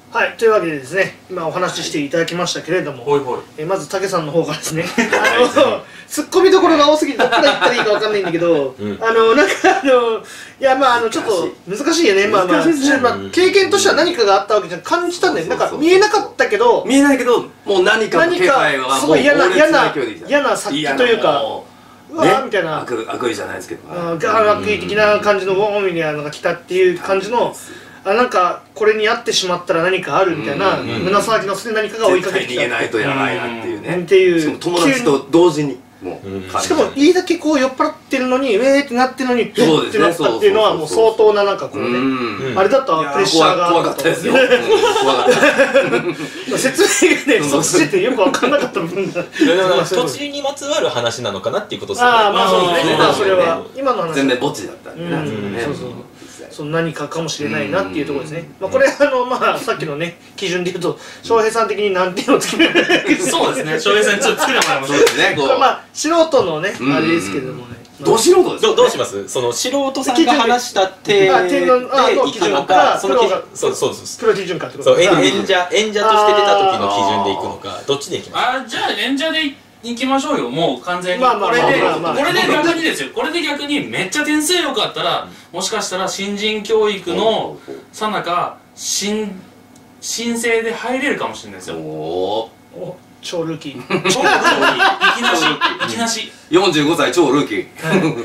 はい、というわけでですね、今お話ししていただきましたけれども、まず武さんの方からですね、ツッコミどころが多すぎてどっから言ったらいいかわかんないんだけど、いやちょっと難しいよね。経験としては何かがあったわけじゃ感じたんだよ。なんか見えなかったけど、 見えないけど、もう何かの気配はすごい嫌な殺気というか、うわーみたいな悪意じゃないですけど、 悪意的な感じのウォーンみたいなのが来たっていう感じの。なんかこれに会ってしまったら何かあるみたいな胸騒ぎの末何かが追いかけてきた。 逃げないとやばいなっていうね。 っていう友達と同時にもう。 しかもいいだけこう酔っ払ってるのにウェーってなってるのにってなったっていうのはもう相当ななんかこうね、あれだとプレッシャーが怖かったですよ。怖かった。 説明がね不足しててよく分かんなかった部分が。 土地にまつわる話なのかなっていうことですよね。 ああまあそうですね。それは今の話。 全然墓地だったんでね。 そうそう。その何かかもしれないなっていうところですね。これさっきのね基準で言うと翔平さん的に何点をつける。 そうですね。翔平さんにちょっとつけてもらいましょう。 そうですね。 素人のねあれですけれどもね。 ど素人です。 どうします？その素人さんが話した手でいくのか、そのそうです。 プロ基準かってこと。 そう演者として出た時の基準でいくのか、どっちでいきます？ じゃあ演者で行きましょうよ。もう完全にこれで逆にですよ。これで逆にめっちゃ点数良かったら、もしかしたら新人教育のさなか申請で入れるかもしれないですよ。 超ルーキー。 超ルーキー。いきなし。 45歳超ルーキー。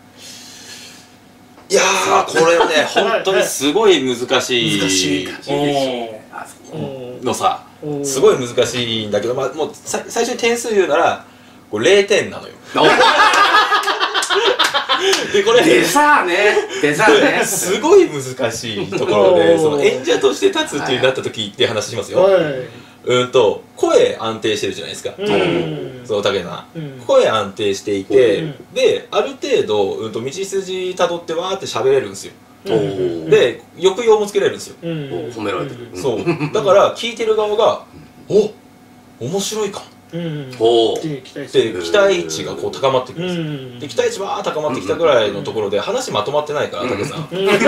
いやーこれね本当にすごい難しいのさ。すごい難しいんだけど、もう最初に点数言うならこれ0点なのよ。でこれでさねすごい難しいところで、その演者として立つってなった時って話しますよ。声安定してるじゃないですか。そう武さん声安定していて、である程度道筋たどってわーって喋れるんですよ。で抑揚もつけられるんですよ。 褒められてる。 そうだから聞いてる側が「お面白いかも」って期待値がこう高まってくるんですよ。で期待値は高まってきたぐらいのところで話まとまってないから武さん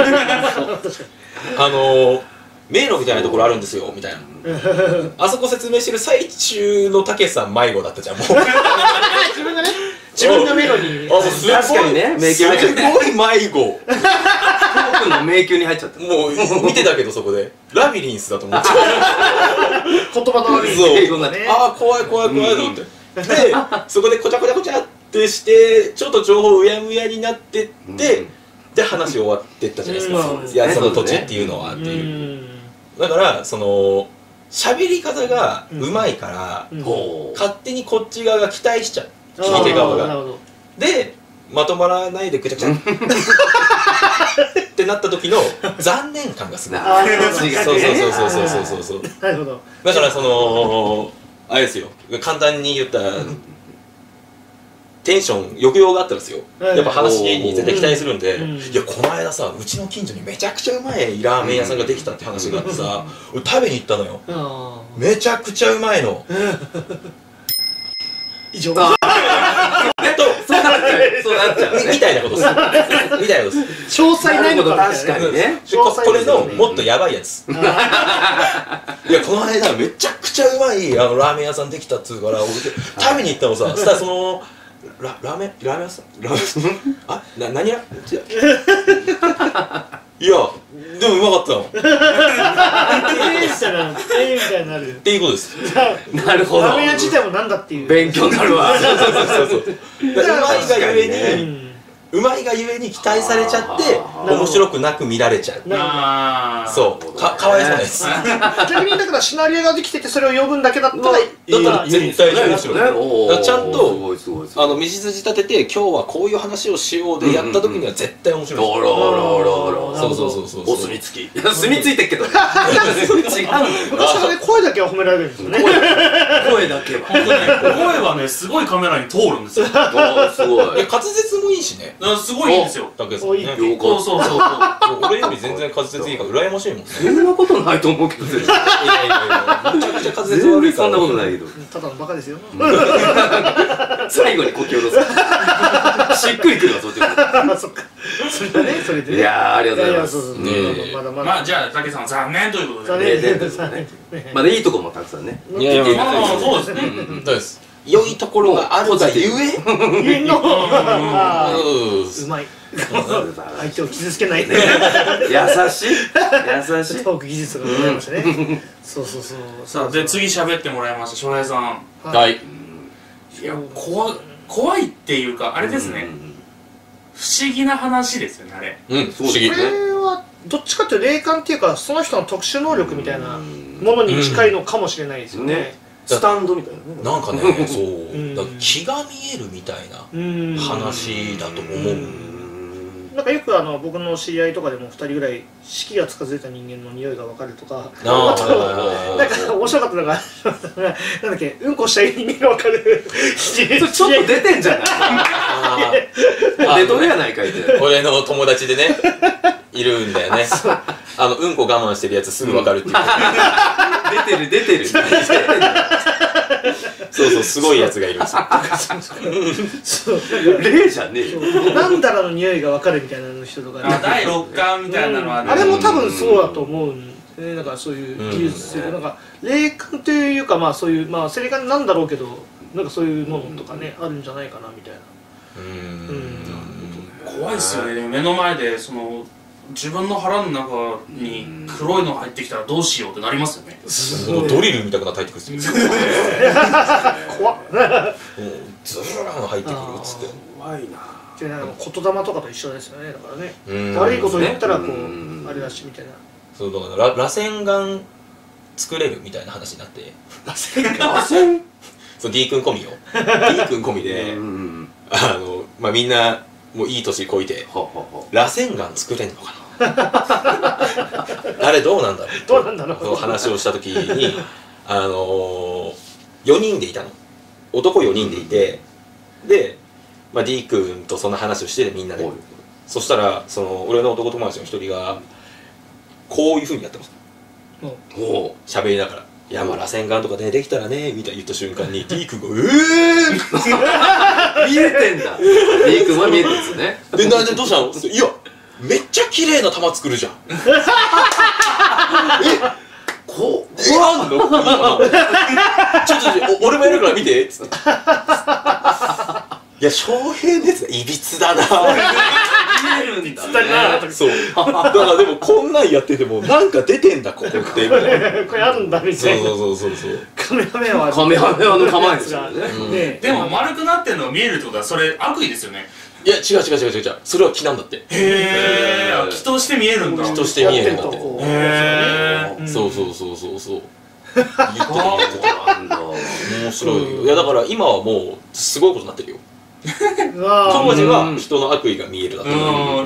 迷路みたいなところあるんですよみたいな、あそこ説明してる最中の武さん迷子だったじゃんもう。 自分がメロに確かにね迷宮入っちゃった。 すごい迷子。 僕の迷宮に入っちゃった。 もう見てたけどそこでラビリンスだと思って。 言葉の悪い英語だね。ああ怖い怖い怖いと思って。でそこでこちゃこちゃこちゃってしてちょっと情報うやむやになってってで話終わってったじゃないですか。いやその土地っていうのはっていう。だからその喋り方がうまいから勝手にこっち側が期待しちゃう。聞いて側がでまとまらないでぐちゃぐちゃってなった時の残念感がすごい。そうなるほど。 だからそのあれですよ、簡単に言ったらテンション抑揚があったんですよ。やっぱ話に絶対期待するんで、いやこの間さうちの近所にめちゃくちゃうまいラーメン屋さんができたって話があってさ、俺食べに行ったのよ。めちゃくちゃうまいの。 以上。 そうなっちゃうみたいなことです。みたいなことです。 詳細ないのか確かにね。 これのもっとやばいやつ。いやこの間めちゃくちゃうまいラーメン屋さんできたっつうから俺食べに行ったのさ。そしたらそのラーメン屋さんあ何やいやでもうまかったの。 みたいになるっていうことです。 なるほど。 ラーメン屋自体もなんだっていう勉強になるわ。 そううまいがゆえに期待されちゃって面白くなく見られちゃう。そうかわいそうです。 逆にだからシナリオができててそれを呼ぶんだけだったら絶対面白い。ちゃんと道筋立てて今日はこういう話をしようでやった時には絶対面白い。そうお墨付き墨ついてっけど違うんだよ。 昔はね声だけは褒められるんですよね。 声だけは声はねすごいカメラに通るんですよ。 すごい。 滑舌もいいしね。 すごいいいんですよ。 武さんね。 そう俺より全然滑舌いいから羨ましいもんね。 そんなことないと思うけど。いやめちゃくちゃ滑舌悪いから。 そんなことないけど。 ただのバカですよ。 最後にこき下ろす。しっくりくるわそっちも。 そっか。 それはね、それでね。 いやありがとうございます。 まだまだ。 まあじゃあ竹さん残念ということで。 残念。まだいいとこもたくさんね。 いやいや、 まあそうですね。 そうです。良いところがあるがゆえの。うまい。相手を傷つけない。優しい。優しい。 トーク技術がございましたね。そうそうそう。 さあで次喋ってもらいました翔平さん。 はい。 いや怖いっていうかあれですね。不思議な話ですよねあれ。 不思議。 これはどっちかというと霊感っていうかその人の特殊能力みたいなものに近いのかもしれないですよね。 スタンドみたいななんかね、そう気が見えるみたいな話だと思う。 なんかよく僕の知り合いとかでも2人ぐらい四季が近づいた人間の匂いが分かるとか、あとなんか面白かったのがなんだっけ、うんこした人間が分かる。 ちょっと出てんじゃない？出とるやないかいって。 俺の友達でねいるんだよね。うんこ我慢してるやつすぐ分かるっていう。 出てる。 そうそう、すごいやつがいるんですよ。霊じゃねえよ。 なんだらの匂いが分かるみたいな人とか、 第6巻みたいなのはあれも多分そうだと思うんですね。なんかそういう技術というか、なんか霊感というか、まあそういうまあ霊感なんだろうけど、なんかそういうものとかねあるんじゃないかなみたいな。 怖いですよね。目の前でその自分の腹の中に黒いの入ってきたらどうしようってなりますよね。 ドリルみたくなって入ってくるっすよ。 怖っ。 ズーン入ってくるっつって。 怖いな。 言霊とかと一緒ですよね。だからね、悪いこと言ったらこうあれだしみたいな。 そうだから螺旋岩作れるみたいな話になって。 螺旋？ そう D 君込みよ。D 君込みでまあみんなもういい年こいて螺旋岩作れんのかな。あれどうなんだろう。 どうなんだろう。 話をした時に4人でいたの。男4人でいて、で、まあ、D 君とそんな話をしてみんなで。そしたら俺の男友達の一人がこういうふうにやってます。喋りながら「いやまあ螺旋岩とかねできたらね」みたいに言った瞬間に D 君が「 見えてんだ。D 君は見えてるんですね。 でどうしたの？いやめっちゃ綺麗な玉作るじゃん。こうなんの？ちょっと俺もやるから見てっつって。いや翔平のやついびつだな。 見えるんだ。 そう。だからでもこんなんやっててもなんか出てんだここってみたいな。 これあるんだみたいな。 そう。 カメハメはの構えですよね。 でも丸くなってんのが見えるってことはそれ悪意ですよね。 いや違う。それは気なんだって。 へえ。気として見えるんだ。 気として見えるんだって。 へえ。 そう。面白いよ。いやだから今はもうすごいことになってるよ。当時は人の悪意が見えるだった。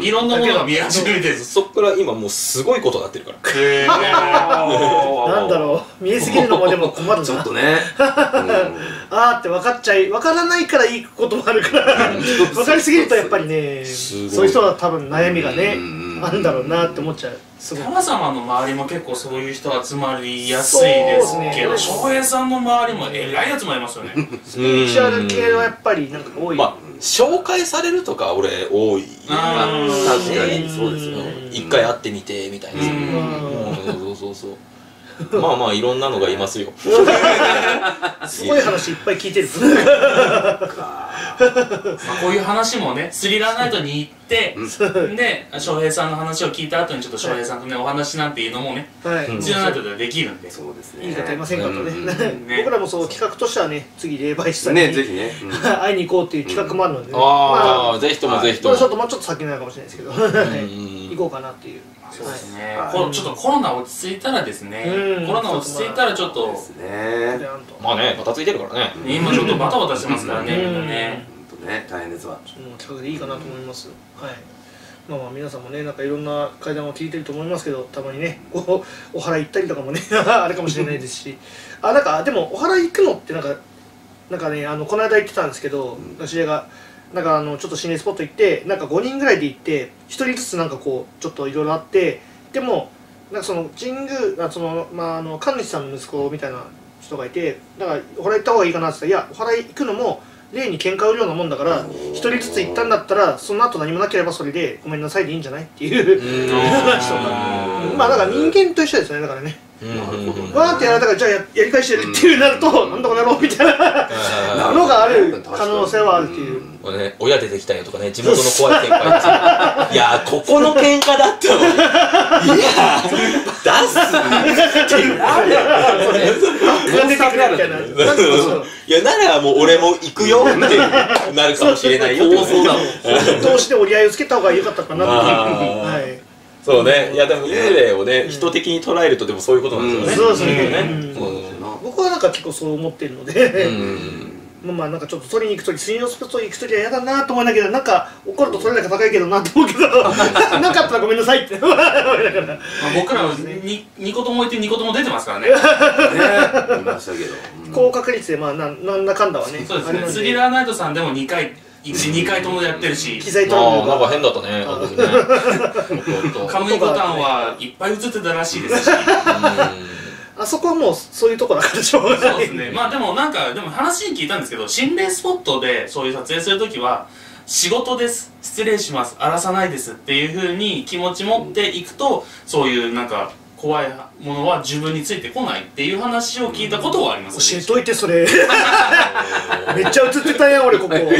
いろんなものが見え始めてる。 そっから今もうすごいことになってるから。 へえ。 なんだろう、見えすぎるのもでも困るな。 ちょっとね。 あーって分からないからいいこともあるから分かりすぎるとやっぱりね、そういう人は多分悩みがねあるんだろうなって思っちゃう。 タマ様の周りも結構そういう人集まりやすいですけど、翔平さんの周りもえらいやつもいますよね。 スピリチュアル系はやっぱりなんか多い。 まあ紹介されるとか俺多い。 確かにそうですよね。 一回会ってみてみたいな。そう。まあいろんなのがいますよ。 すごい話いっぱい聞いてる。 こういう話もね、スリラーナイトに行ってで翔平さんの話を聞いた後にちょっと翔平さんとねお話なんていうのもね、スリラーナイトでできるんで。 そうですね。 いい方いませんかとね。僕らもそう企画としてはね、次霊媒師さんにぜひね会いに行こうっていう企画もあるので、 ああぜひとも。 もうちょっと先になるかもしれないですけど、行こうかなっていう。 そうですね。ちょっとコロナ落ち着いたらですね。コロナ落ち着いたらちょっと。 まあね、バタついてるからね。 今ちょっとバタバタしてますからね、みんなね。 本当ね、大変ですわ。 企画でいいかなと思います。はい。まあ皆さんもね、なんかいろんな怪談を聞いてると思いますけど、たまにね、お祓い行ったりとかもね、あれかもしれないですし。なんかでもお祓い行くのってなんかね、この間言ってたんですけど、知り合いが。なんかちょっと心霊スポット行ってなんか5人ぐらいで行って1人ずつなんかこうちょっといろいろあって、でもなんかその神宮神主さんの息子みたいな人がいて、だからお祓い行った方がいいかなって言ったら、いやお祓い行くのも例に喧嘩売るようなもんだから一人ずつ行ったんだったらその後何もなければそれでごめんなさいでいいんじゃないっていう話とか、まあだから人間と一緒ですね。だからね、わーってやられたからじゃあ やり返してるっていうなるとなんだこの野郎みたいなのがある可能性はあるっていう。 親出てきたよとかね、地元の怖い先輩ですいやここの喧嘩だったのにいや出すっていうあるいやならもう俺も行くよってなるかもしれないよって投資で折り合いをつけた方が良かったかなっていう。 そうね。いやでも幽霊をね人的に捉えるとでもそういうことなんですよね。 そうですね。僕はなんか結構そう思ってるので、まあなんかちょっと取りに行くとき、水曜スポット行くときは嫌だなと思いながら、なんか怒ると取れ高高いけどなと思うけど、なかったらごめんなさいって思いながら。 僕らは2個とも置いて2個とも出てますからね。 いましたけど。 高確率でまあなんだかんだはね。 そうですね。スリラーナイトさんでも2回ともやってるし、 機材トラブルなんか変だったね。 カムイボタンはいっぱい映ってたらしいですし。 あそこはもうそういうとこだからしょうがない。 そうですね。まあでもなんかでも話に聞いたんですけど、心霊スポットでそういう撮影するときは仕事です、失礼します、荒らさないですっていう風に気持ち持っていくと、そういうなんか怖いものは自分についてこないっていう話を聞いたことはあります。 教えといてそれ。めっちゃ映ってたやん俺ここ。で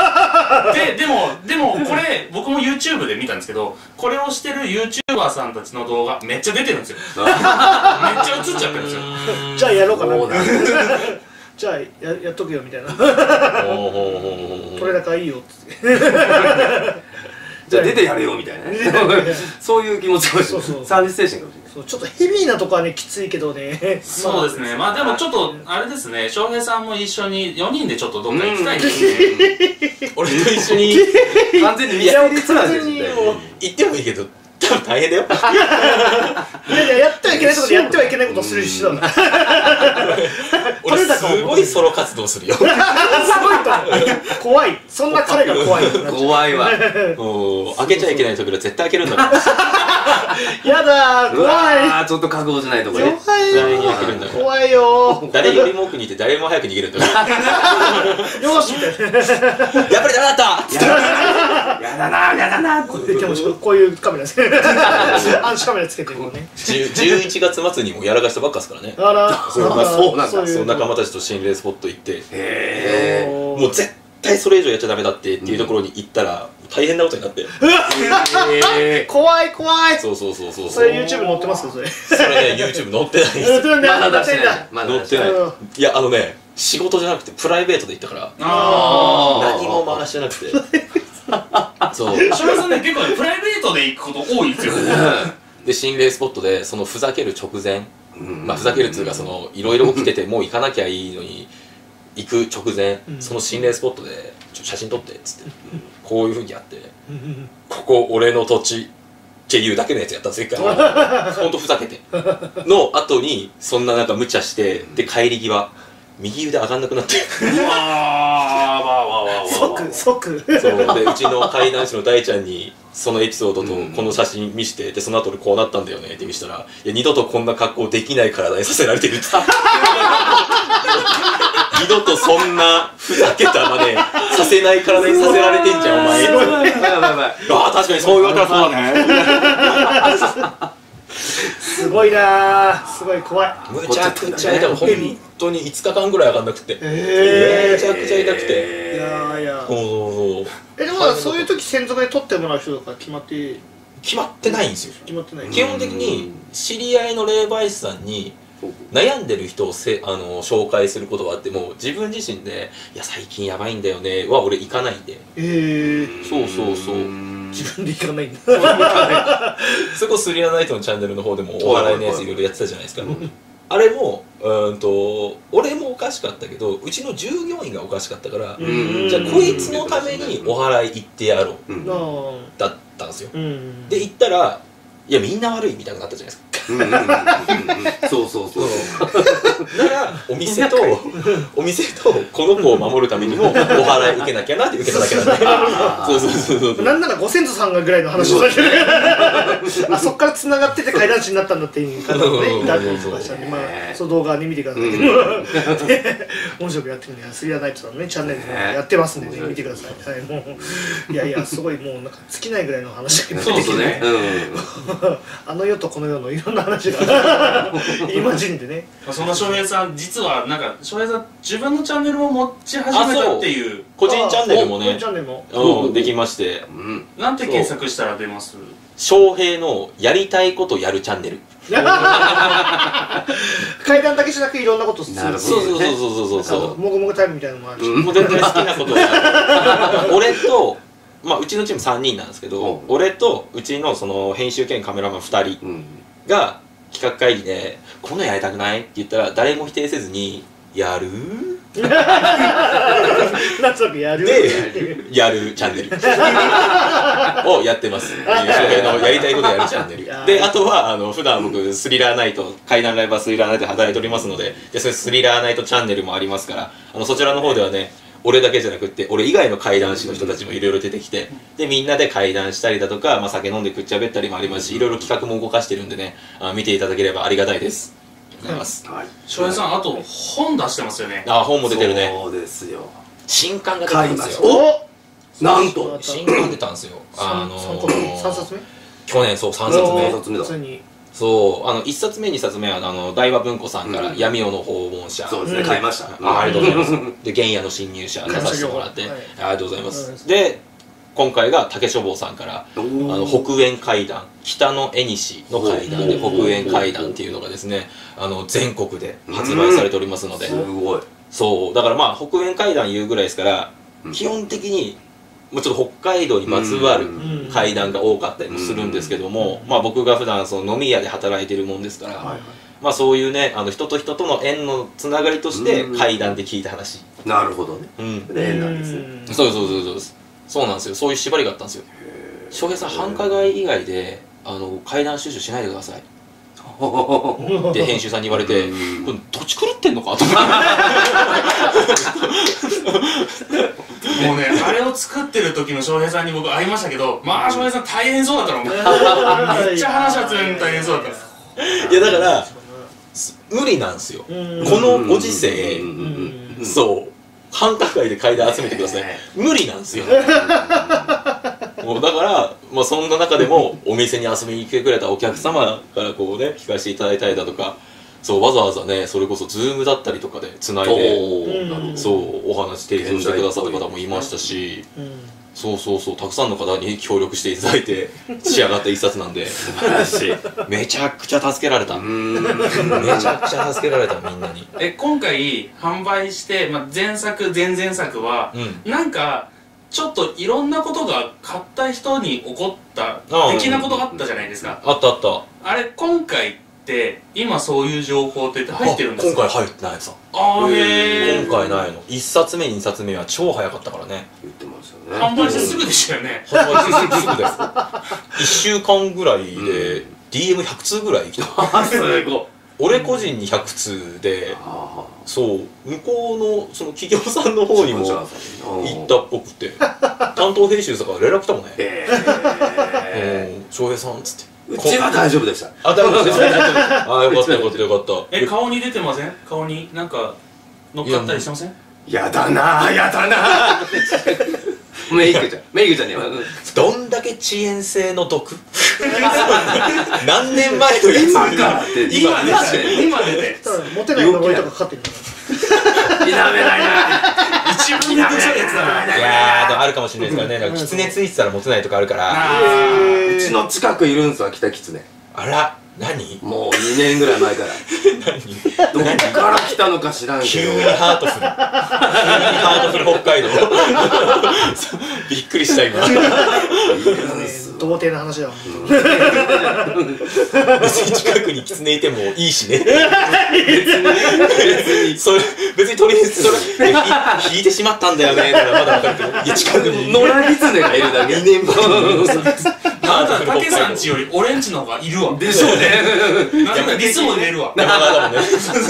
もこれ僕も YouTube で見たんですけど、これをしてる YouTuber さんたちの動画めっちゃ出てるんですよ。めっちゃ映っちゃってるんですよ。 じゃあやろうかなみたいな。じゃあやっとくよみたいな。これだからいいよっつって。 じゃあ出てやれよみたいなね。そういう気持ちかもしれない。サービス精神かもしれない。 ちょっとヘビーなとこはねきついけどね。 そうですね。まあでもちょっとあれですね、翔平さんも一緒に4人でちょっとどっか行きたいですね。 俺と一緒に完全に見せるツアーで行ってもいいけど多分大変だよ。 いややってはいけないところでやってはいけないことする人だな。 俺すごいソロ活動するよ。すごいと怖い。そんな彼が怖い。 怖いわ。 開けちゃいけない扉絶対開けるんだから。 やだ怖い。 ちょっと覚悟しないとこね。 怖いよ。 誰よりも奥にいて誰も早く逃げるんだから。 よしみたいな。 やっぱりダメだった。 やだなやだな。 こういうカメラですね。暗視カメラつけてこうね。 11月末にもやらかしたばっかですからね。 あら、 そうなんだ。そう仲間たちと心霊スポット行って、もう絶対それ以上やっちゃダメだっていうところに行ったら大変なことになって。 怖い怖い。 そう。それ YouTube 載ってますかそれ？ それね YouTube 載ってないです。載ってない。いや仕事じゃなくてプライベートで行ったから何も回してなくて。 そう。翔平さんね結構プライベートで行くこと多いですよ。 で心霊スポットでそのふざける直前、まあふざけるっていうかそのいろいろ起きててもう行かなきゃいいのに行く直前、その心霊スポットで写真撮ってっつってこういうふうにやってここ俺の土地っていうだけのやつやったんですよ。ほんとふざけての後にそんななんか無茶してで帰り際右腕上がんなくなって。 即そうでうちの怪談師の大ちゃんにそのエピソードとこの写真見してでその後俺こうなったんだよねって見せたらいや二度とこんな格好できない体にさせられてるって二度とそんなふざけたまでさせない体にさせられてんじゃんお前。あ確かにそう言われたらそうだね。 すごいなー、すごい怖い。 むちゃくちゃ痛くて本当に5日間ぐらい上がんなくてめちゃくちゃ痛くて。 いやいや。 でもそういう時専属で取ってもらう人とか決まってないんですよ。 決まってない。 基本的に知り合いの霊媒師さんに悩んでる人を紹介することがあっても自分自身で「いや最近やばいんだよね」は俺行かないんで。そう自分で行かないんだ。 そこスリラーナイトのチャンネルの方でもお笑いのやついろいろやってたじゃないですか。あれも俺もおかしかったけどうちの従業員がおかしかったからじゃあこいつのためにお祓い行ってやろうだったんですよ。で行ったらいやみんな悪いみたいになったじゃないですか。 そうなならお店とこの子を守るためにもお払い受けなきゃなって受けただけなんで。そうなんならご先祖さんがぐらいの話だけど、あそっから繋がってて怪談師になったんだっていう方もねいたりとかしたんで、まあその動画に見てください。面白くやってるんで、スリラーナイトさんのねチャンネルでやってますんでね、見てください。はい、もういやいやすごいもうなんか尽きないぐらいの話が出てきてね。あの世とこの世のいろんな話がイマジンでね。 その翔平さん実はなんか翔平さん自分のチャンネルも持ち始めたっていう。 個人チャンネルもねできまして、 なんて検索したら出ます？ 翔平のやりたいことやるチャンネル。 階段だけじゃなくいろんなことする。 そうもぐもぐタイムみたいなのもあるし、 もう全然好きなことをやる。俺とまあうちのチーム3人なんですけど、俺とうちのその編集兼カメラマン2人が企画会議で「このやりたくない?」って言ったら誰も否定せずに「やる?」 なんとなくやるでやるチャンネルをやってます。翔平のやりたいことやるチャンネルで、あとは普段僕スリラーナイト怪談ライバースリラーナイトで働いておりますので、それスリラーナイトチャンネルもありますから、そちらの方ではね俺だけじゃなくって俺以外の怪談師の人たちもいろいろ出てきて、でみんなで怪談したりだとか、まあ、酒飲んでくっちゃべったりもありますし、いろいろ企画も動かしてるんでね、見ていただければありがたいです。 翔平さん、あと本出してますよね。 あ、本も出てるね。 そうですよ。 新刊が出たんですよ。 お、なんと新刊出たんですよ。 3冊目？ 去年そう3冊目だ。そう1冊目2冊目は大和文庫さんから闇夜の訪問者、 そうですね、買いました。 ありがとうございます。で原野の侵入者出させてもらってありがとうございます。で今回が竹書房さんから北縁怪談、北の縁西の怪談で北縁怪談っていうのがですね全国で発売されておりますので、 すごい。 そうだからまあ北縁怪談言うぐらいですから基本的にもうちょっと北海道にまつわる怪談が多かったりもするんですけども、まあ僕が普段その飲み屋で働いてるもんですから、まあそういうね人と人との縁のつながりとして怪談で聞いた話。 なるほどね。縁なんですね。 そうなんですよ。そういう縛りがあったんですよ。翔平さん繁華街以外で怪談収集しないでくださいで編集さんに言われて、これ土地狂ってんのかと思ってもうね、あれを作ってる時の翔平さんに僕会いましたけど、まあ翔平さん大変そうだったの。めっちゃ話し合って大変そうだった。 いやだから無理なんですよ。このご時世、そう繁華街で怪談集めてください。無理なんですよ。もうだから、まあ、そんな中でもお店に遊びに来てくれたお客様からこうね聞かせていただいたりだとか、そうわざわざねそれこそ Zoom だったりとかでつないでそうお話提供してくださった方もいましたし、そうたくさんの方に協力していただいて仕上がった一冊なんで素晴らしい。めちゃくちゃ助けられた。めちゃくちゃ助けられたみんなに。 今回販売して、まあ、前作前々作は、なんかちょっといろんなことが買った人に起こった的なことがあったじゃないですか。 あったあった。 あれ今回って今そういう情報って入ってるんですか？ 今回入ってないさ。 あーへー。 今回ないの。1冊目2冊目は超早かったからね。 言ってますよね。 販売してすぐでしたよね。 販売してすぐです。1週間ぐらいで DM100 通ぐらい来た。 すごい。 俺個人に100通で、そう向こうのその企業さんの方にも行ったっぽくて、担当編集さんから連絡来たもんね。翔平さんっつって。 うちは大丈夫でした。 あ、大丈夫です。あ、よかったよかったよかった。 顔に出てません？顔になんか乗っかったりしてません？ やだなぁ、やだなぁ。メイクちゃんね。 どんだけ遅延性の毒何年前のやつ今からって今出てモテない呪いとかかかってる否めないな。 一番出ちゃうやつだな。 いやーでもあるかもしれないですからね。キツネついてたらモテないとかあるから。 うちの近くいるんすわ、北キツネ。 あら、何？ もう2年ぐらい前から。どこから来たのか知らんけど。 急にハートフル。ハートフル北海道。びっくりした今。 童貞の話だわ。 別に近くにキツネいてもいいしね。別にとりあえずそれ引いてしまったんだよねならまだ分かるけど、いや近くに野良キツネがいるだけ。 2年前のさなんかたけさんちより俺んちの方がいるわ。 でしょうね。 なんかリスも入れるわ。 山田だもんね。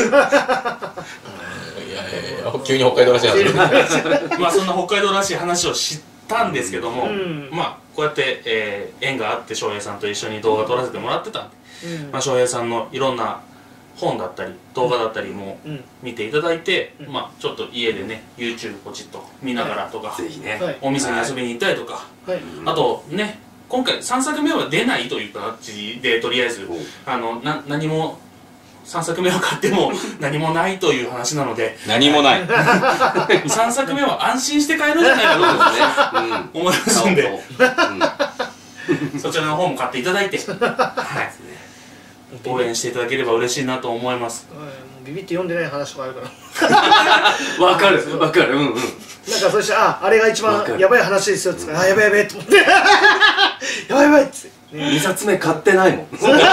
急に北海道らしい話。 まあそんな北海道らしい話を知ったんですけども、まあこうやって縁があって翔平さんと一緒に動画撮らせてもらってたんで、まあ翔平さんのいろんな本だったり動画だったりも見ていただいて、まあちょっと家でね YouTube ポチッと見ながらとか、 ぜひね、 お店に遊びに行ったりとか、あとね今回3作目は出ないという形でとりあえず何も3作目を買っても何もないという話なので、 何もない。 3作目は安心して買えるんじゃないかと思いますんで、そちらの方も買っていただいて、応援していただければ嬉しいなと思います。 ビビって読んでない話とかあるからわかるわかる。なんかそしてあれが一番やばい話ですよっつって、あやばいやばいと思ってやばいやばいっつって、 2冊目買ってないもん。ビビって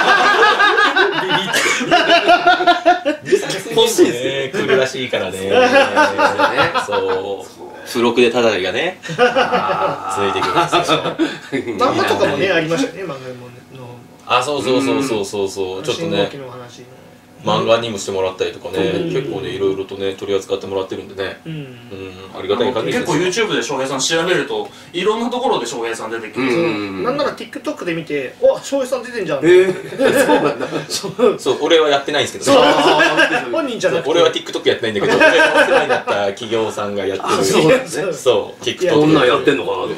欲しいですね。来るらしいからね。そう付録でただりがね続いてくるんですよ。 漫画とかもねありましたね。漫画もあ、そうそうそうそうそうそう、ちょっとね漫画にもしてもらったりとかね、結構ねいろいろとね取り扱ってもらってるんでね、ありがたい限りです。 結構 YouTube で翔平さん調べるといろんなところで翔平さん出てきて、 なんなら TikTok で見て「お、翔平さん出てんじゃん」 そうなんだ。 そう、俺はやってないんですけど、 本人じゃなくて俺は TikTok やってないんだけど、俺の世話になった企業さんがやってる、そう TikTok どんなんやってんのかなと。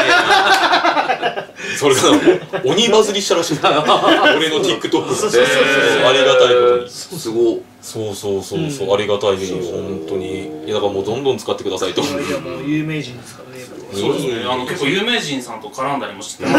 それが鬼バズりしたらしい。俺の TikTok でありがたいことに。 すごい。 そうそうそうそう、ありがたいですよ本当に。いやだからもうどんどん使ってくださいと。 いやもう有名人ですからね。 そうですね。結構有名人さんと絡んだりもしてます。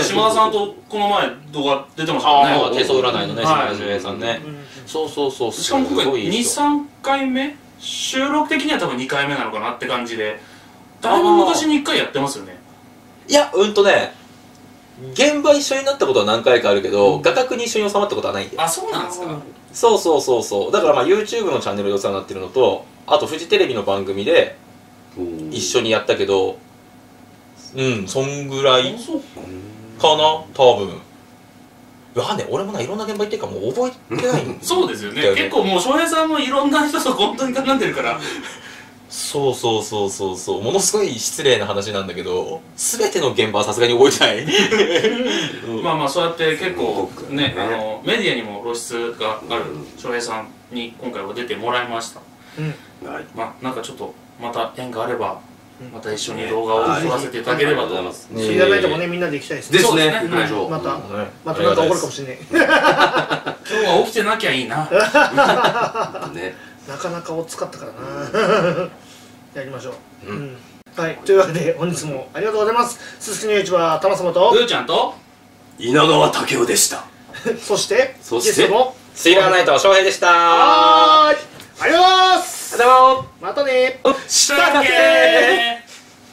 島田さんとこの前動画出てましたもんね。 手相占いのね、島田秀平さんね。そうそうそう。 しかも今回2、3回目、収録的には多分2回目なのかなって感じで、だいぶ昔に1回やってますよね。 いや、現場一緒になったことは何回かあるけど、画角に一緒に収まったことはないんで。 あ、そうなんですか。 そうそうそうそう。だからまあ YouTube のチャンネルでお世話になってるのと、あとフジテレビの番組で一緒にやったけど、そんぐらいかな多分。いやね、俺もいろんな現場行ってるからもう覚えてないんそうですよね。結構もう翔平さんもいろんな人と本当に絡んでるから。 そうそうそうそうそう、ものすごい失礼な話なんだけど、全ての現場はさすがに覚えてない。 まあまあそうやって結構ね、メディアにも露出がある翔平さんに今回は出てもらいました。まあなんかちょっとまた縁があればまた一緒に動画を撮らせていただければと思います。 知らないともね、みんなで行きたいですね。 ですね。 またなんか起こるかもしれない。 今日は起きてなきゃいいな。 なかなかおつかったからな。やりましょう。はい、というわけで本日もありがとうございます。すすきの YouTube はたまさまとふーちゃんと稲川武雄でした。 そしてゲストのスイラーナイト翔平でした。 ありがとうございます。またね。 したっけ。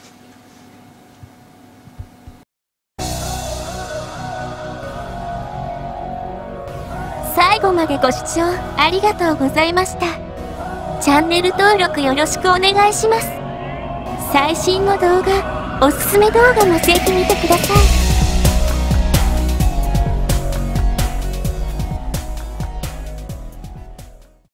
最後までご視聴ありがとうございました。チャンネル登録よろしくお願いします。最新の動画、おすすめ動画もぜひ見てください。